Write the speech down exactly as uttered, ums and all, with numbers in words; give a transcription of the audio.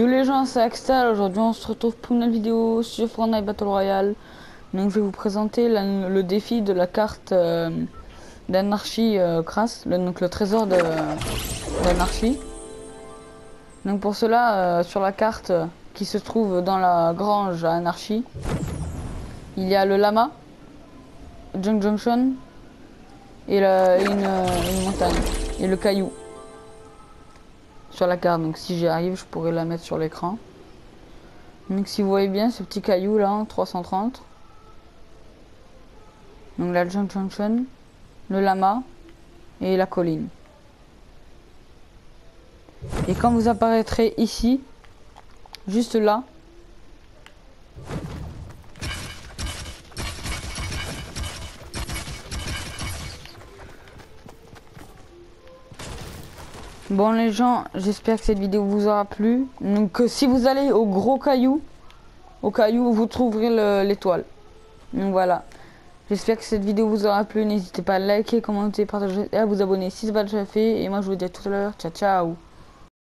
les gens, c'est Axtal. Aujourd'hui, on se retrouve pour une nouvelle vidéo sur Fortnite Battle Royale. Donc, je vais vous présenter la, le défi de la carte euh, d'Anarchie euh, Crasse, le, donc le trésor d'Anarchie. Donc, pour cela, euh, sur la carte euh, qui se trouve dans la grange à Anarchie, il y a le lama, Junk Junction et la, une, une montagne et le caillou sur la carte. Donc, si j'y arrive, je pourrais la mettre sur l'écran. Donc si vous voyez bien ce petit caillou là, trois cent trente. Donc la Junk Junction, le lama et la colline. Et quand vous apparaîtrez ici, juste là, bon les gens, j'espère que cette vidéo vous aura plu. Donc si vous allez au gros caillou, au caillou vous trouverez l'étoile. Donc voilà. J'espère que cette vidéo vous aura plu. N'hésitez pas à liker, commenter, partager et à vous abonner si ce n'est pas déjà fait. Et moi je vous dis à tout à l'heure. Ciao ciao.